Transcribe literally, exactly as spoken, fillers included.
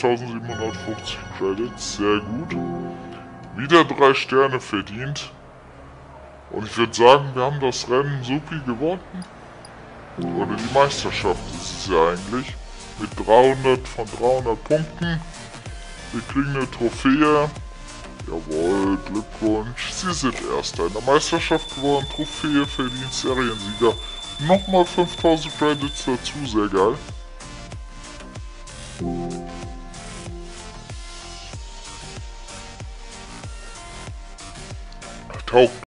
zweitausendsiebenhundertfünfzig Credits, sehr gut. Wieder drei Sterne verdient. Und ich würde sagen, wir haben das Rennen supi gewonnen. Oder die Meisterschaft ist es ja eigentlich. Mit dreihundert von dreihundert Punkten. Wir kriegen eine Trophäe. Jawohl, Glückwunsch. Sie sind Erster in der Meisterschaft geworden. Trophäe verdient, Seriensieger. Nochmal fünftausend Credits dazu, sehr geil. Taucht